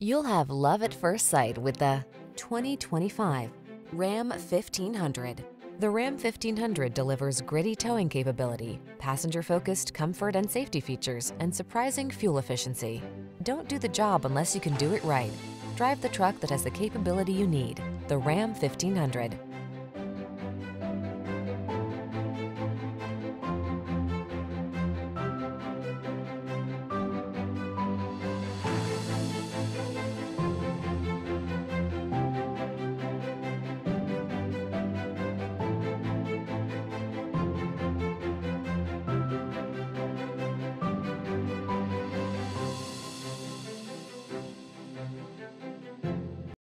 You'll have love at first sight with the 2025 Ram 1500. The Ram 1500 delivers gritty towing capability, passenger-focused comfort and safety features, and surprising fuel efficiency. Don't do the job unless you can do it right. Drive the truck that has the capability you need. The Ram 1500.